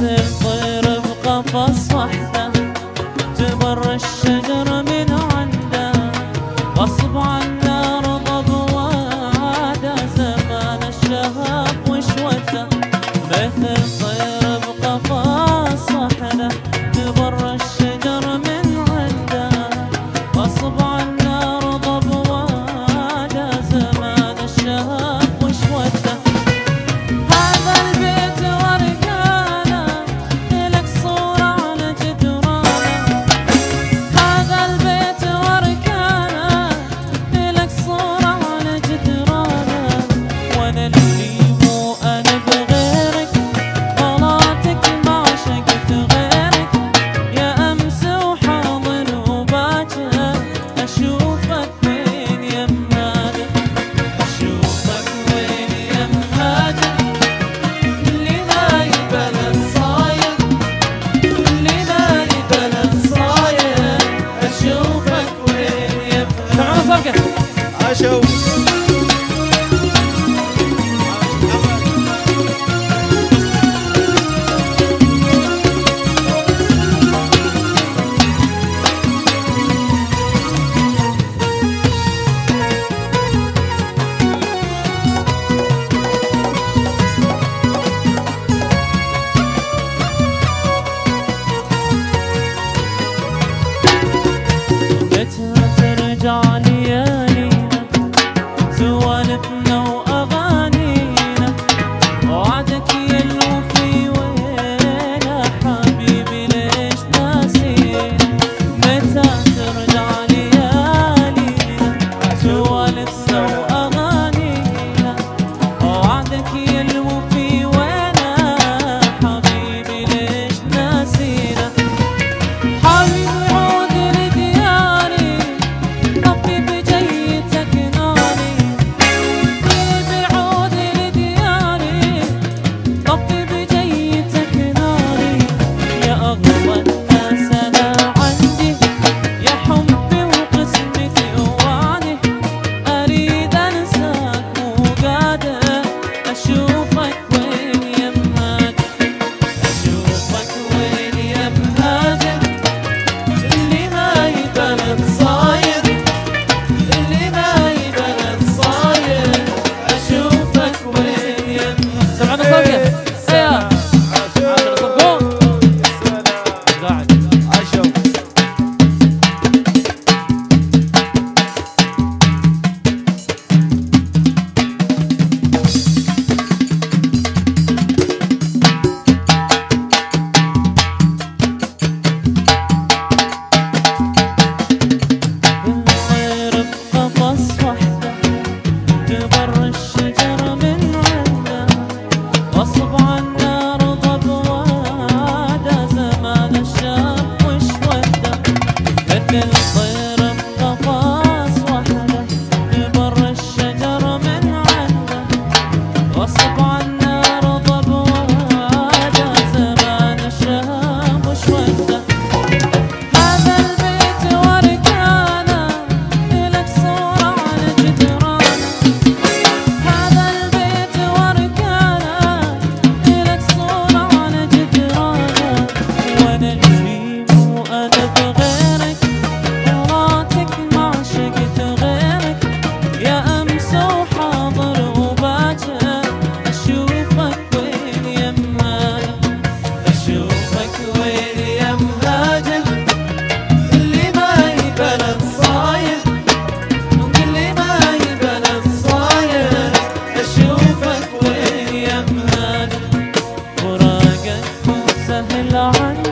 مثل طير بقفص وحده تبر الشجر من عنده غصب عنا رضب واده زمان الشهاب وشوته مثل طير بقفص وحده تبر الشجر من عنده غصب عنا رضب واده زمان الشهاب وشوته هذا البيت وركانه إلك صورة على جدرانه هذا البيت وركانه إلك صورة على جدرانه وانا اللي مو انا بغيرك غلاتك ما عشقت غيرك يا امس وحاضر وباكر اشوفك وين يمهاجر اشوفك وين يمهاجر اللي مالي بلد صاير اللي مالي بلد صاير اشوفك وين يمهاجر سمعونا صفقة اشوف متى ترجع ليالينا سوالفنا واغانينا وعدك يلو في وينا حبيبي ليش ناسينا متى ترجع ليالينا سوالفنا واغانينا وعدك يلو في وينا حبيبي ليش ناسينا حبيبي عود لدياري طفي بجيتك ناري حبيبي عود لدياري طفي بجيتك ناري يا أغلى الناس أنا عندي يا حبي وقسمتي ووعدي أريد أنساك مو قادر أشوفك وين يمهاجر أشوفك وين يمهاجر اللي ما يبلد صاير اللي ما يبلد صاير اشوفك وين يمهاجر سمعنا صفقة ايه عاشر صفقون قاعد اشوف الطير بقفص وحده تبر الشجر من عنده غصب عنا رضب واده زمان الشاب وشوده مثل طير بقفص وحده تبر الشجر من عنده غصب عنا رضب واده زمان الشاب وشوده هذا البيت وركانه إلك صورة على جدرانه هذا البيت وركانه إلك صورة على جدرانه وانا اللي مو انا بغيرك غلاتك ما عشقت غيرك يا امس وحاضر وباكر اشوفك وين يمهاجر اشوفك وين يمهاجر اللي ما يبلد صاير اللي ما يبلد صاير اشوفك وين يمهاجر فراقك مو سهل عني